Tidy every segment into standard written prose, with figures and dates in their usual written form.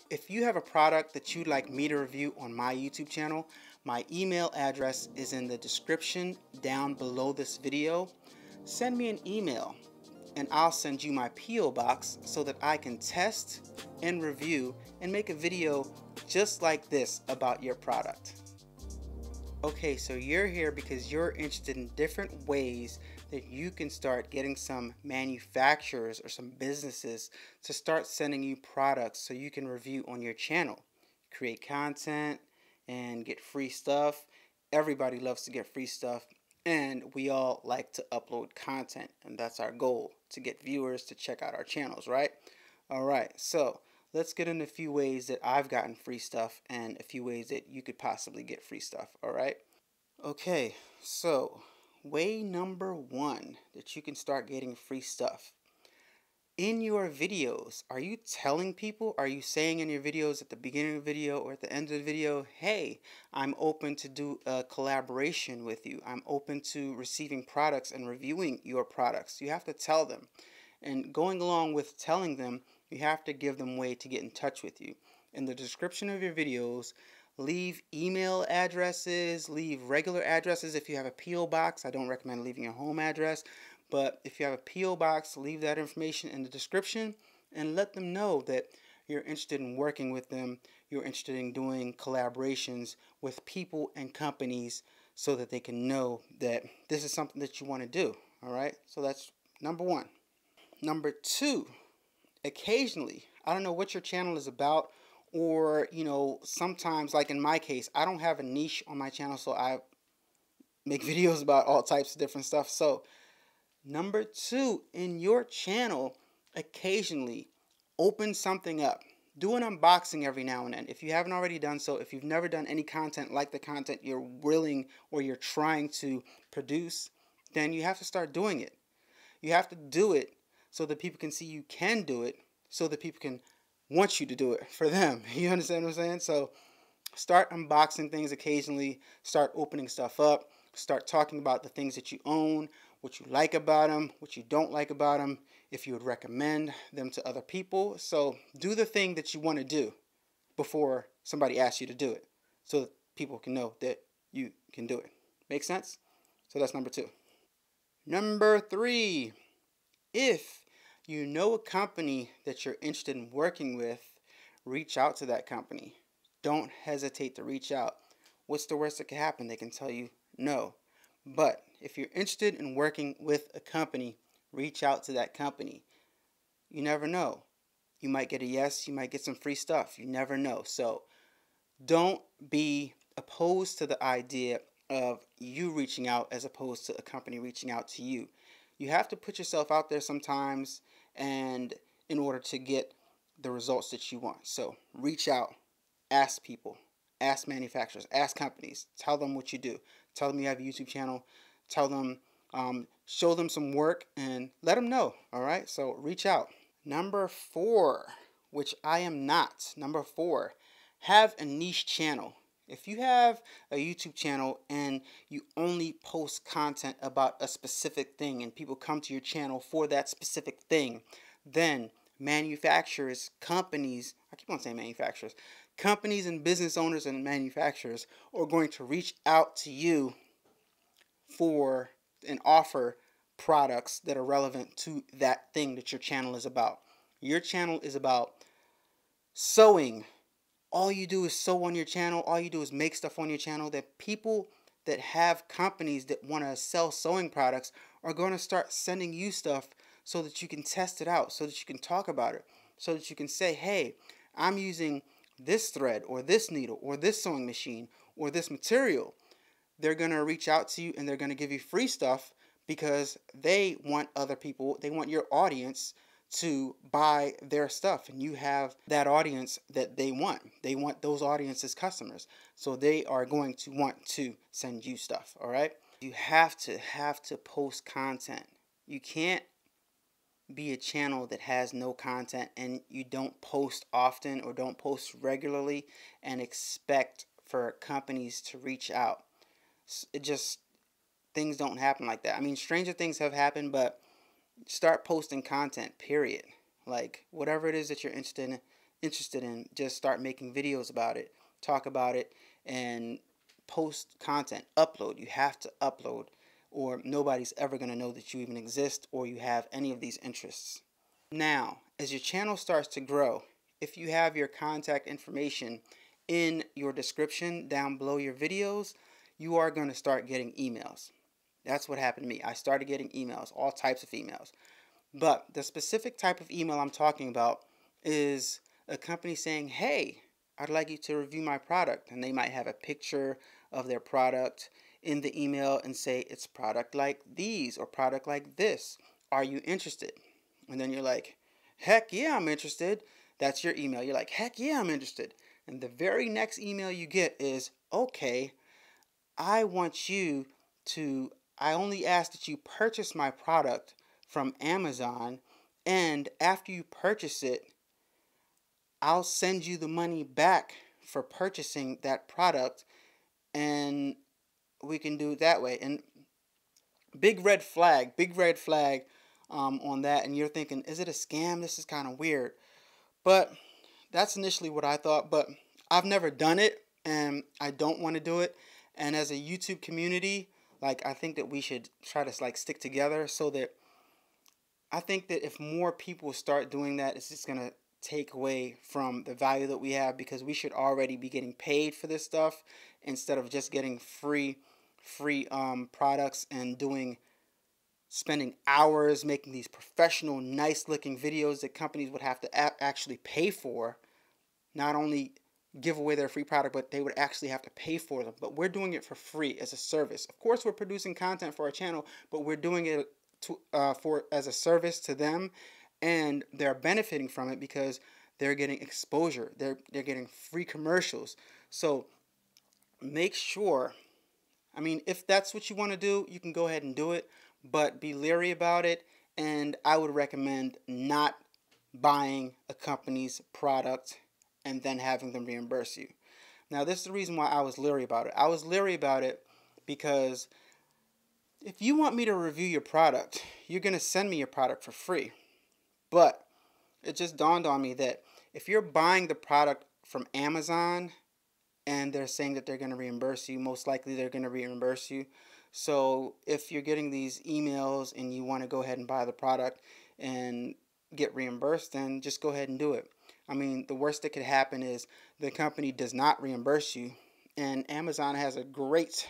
If you have a product that you'd like me to review on my YouTube channel, my email address is in the description down below this video. Send me an email and I'll send you my P.O. box so that I can test and review and make a video just like this about your product. Okay, so you're here because you're interested in different ways that you can start getting some manufacturers or some businesses to start sending you products so you can review on your channel. Create content and get free stuff. Everybody loves to get free stuff, and we all like to upload content, and that's our goal, to get viewers to check out our channels, right? Alright, so let's get into a few ways that I've gotten free stuff and a few ways that you could possibly get free stuff, alright? Okay, so way number one that you can start getting free stuff. In your videos, are you telling people, are you saying in your videos at the beginning of the video or at the end of the video, hey, I'm open to do a collaboration with you. I'm open to receiving products and reviewing your products. You have to tell them. And going along with telling them, you have to give them a way to get in touch with you. In the description of your videos, leave email addresses, leave regular addresses. If you have a P.O. box, I don't recommend leaving your home address. But if you have a P.O. box, leave that information in the description and let them know that you're interested in working with them. You're interested in doing collaborations with people and companies so that they can know that this is something that you want to do. All right, so that's number one. Number two, occasionally, I don't know what your channel is about, or sometimes, like in my case, I don't have a niche on my channel, so I make videos about all types of different stuff. So number two, in your channel, occasionally open something up. Do an unboxing every now and then. If you haven't already done so, if you've never done any content like the content you're willing or you're trying to produce, then you have to start doing it. You have to do it so that people can see you can do it, so that people can want you to do it for them. You understand what I'm saying? So start unboxing things occasionally, start opening stuff up, start talking about the things that you own, what you like about them, what you don't like about them, if you would recommend them to other people. So do the thing that you want to do before somebody asks you to do it, so that people can know that you can do it. Make sense? So that's number two. Number three, if you know a company that you're interested in working with, reach out to that company. Don't hesitate to reach out. What's the worst that can happen? They can tell you no. But if you're interested in working with a company, reach out to that company. You never know. You might get a yes, you might get some free stuff. You never know. So don't be opposed to the idea of you reaching out as opposed to a company reaching out to you. You have to put yourself out there sometimes, and in order to get the results that you want. So reach out, ask people, ask manufacturers, ask companies, tell them what you do. Tell them you have a YouTube channel. Tell them, show them some work and let them know. All right, so reach out. Number four, which I am not. Number four, have a niche channel. If you have a YouTube channel and you only post content about a specific thing and people come to your channel for that specific thing, then manufacturers, companies, I keep on saying manufacturers, companies and business owners and manufacturers are going to reach out to you for and offer products that are relevant to that thing that your channel is about. Your channel is about sewing. All you do is sew on your channel. All you do is make stuff on your channel. That people that have companies that want to sell sewing products are going to start sending you stuff so that you can test it out, so that you can talk about it, so that you can say, hey, I'm using this thread or this needle or this sewing machine or this material. They're going to reach out to you and they're going to give you free stuff because they want other people, they want your audience to buy their stuff, and you have that audience that they want. They want those audiences customers, so they are going to want to send you stuff. All right, you have to post content. You can't be a channel that has no content and you don't post often or don't post regularly and expect for companies to reach out. It just, things don't happen like that. I mean, stranger things have happened, but start posting content, period. Like, whatever it is that you're interested interested in, just start making videos about it, talk about it, and post content. Upload. You have to upload, or nobody's ever going to know that you even exist or you have any of these interests. Now, as your channel starts to grow, if you have your contact information in your description down below your videos, you are going to start getting emails. That's what happened to me. I started getting emails, all types of emails. But the specific type of email I'm talking about is a company saying, hey, I'd like you to review my product. And they might have a picture of their product in the email and say, it's product like these or product like this. Are you interested? And then you're like, heck yeah, I'm interested. That's your email. You're like, heck yeah, I'm interested. And the very next email you get is, okay, I only ask that you purchase my product from Amazon, and after you purchase it, I'll send you the money back for purchasing that product, and we can do it that way. And big red flag on that. And you're thinking, is it a scam? This is kind of weird. But that's initially what I thought, but I've never done it, and I don't want to do it. And as a YouTube community, like, I think that we should try to like stick together, so that I think that if more people start doing that, it's just gonna take away from the value that we have, because we should already be getting paid for this stuff instead of just getting free products and spending hours making these professional, nice looking videos that companies would have to actually pay for. Not only give away their free product, but they would actually have to pay for them. But we're doing it for free as a service. Of course, we're producing content for our channel, but we're doing it as a service to them, and they're benefiting from it because they're getting exposure. They're getting free commercials. So make sure, I mean, if that's what you want to do, you can go ahead and do it, but be leery about it. And I would recommend not buying a company's product and then having them reimburse you. Now, this is the reason why I was leery about it. I was leery about it because if you want me to review your product, you're going to send me your product for free. But it just dawned on me that if you're buying the product from Amazon and they're saying that they're going to reimburse you, most likely they're going to reimburse you. So if you're getting these emails and you want to go ahead and buy the product and get reimbursed, then just go ahead and do it. I mean, the worst that could happen is the company does not reimburse you, and Amazon has a great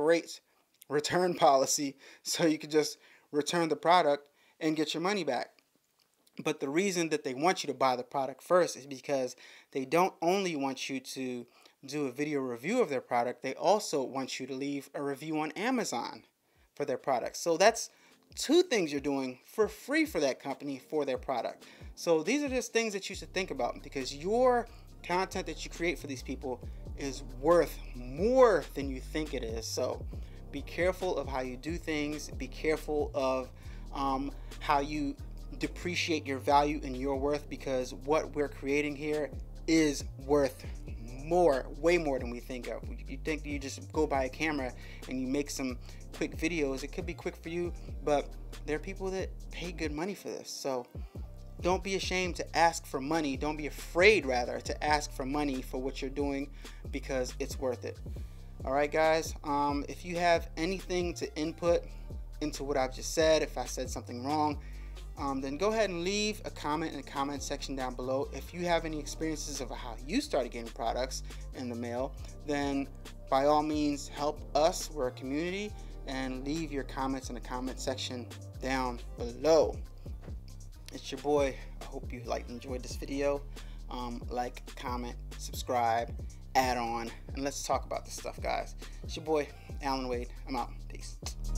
return policy, so you could just return the product and get your money back. But the reason that they want you to buy the product first is because they don't only want you to do a video review of their product, they also want you to leave a review on Amazon for their product. So that's two things you're doing for free for that company for their product. So these are just things that you should think about, because your content that you create for these people is worth more than you think it is. So be careful of how you do things. Be careful of how you depreciate your value and your worth, because what we're creating here is worth more, way more than we think of. You think you just go buy a camera and you make some quick videos. It could be quick for you, but there are people that pay good money for this. So don't be ashamed to ask for money. Don't be afraid, rather, to ask for money for what you're doing, because it's worth it. All right, guys, if you have anything to input into what I've just said, if I said something wrong, then go ahead and leave a comment in the comment section down below. If you have any experiences of how you started getting products in the mail, then by all means help us. We're a community, and leave your comments in the comment section down below. It's your boy. I hope you enjoyed this video. Like, comment, subscribe, add on, and let's talk about this stuff, guys. It's your boy, Allan Wade. I'm out. Peace.